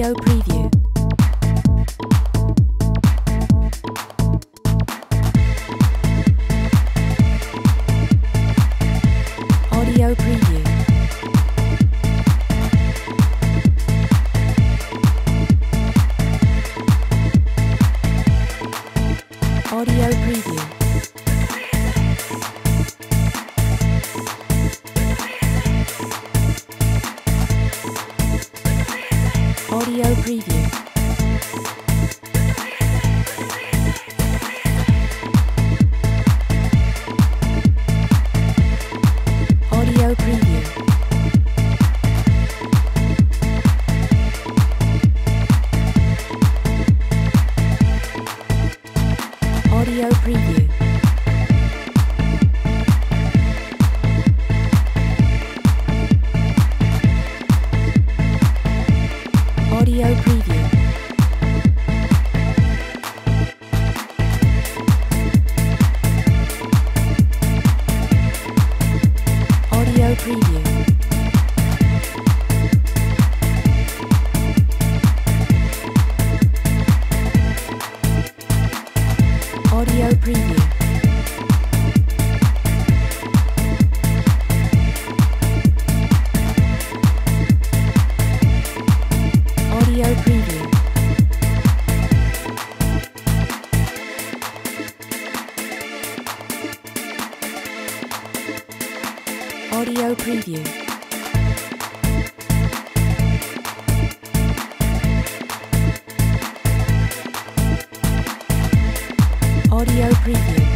Audio preview. Audio preview. Audio preview. Audio preview. Audio preview. Audio preview. Audio preview. Audio preview. Audio preview. Audio preview. Audio preview. Audio preview.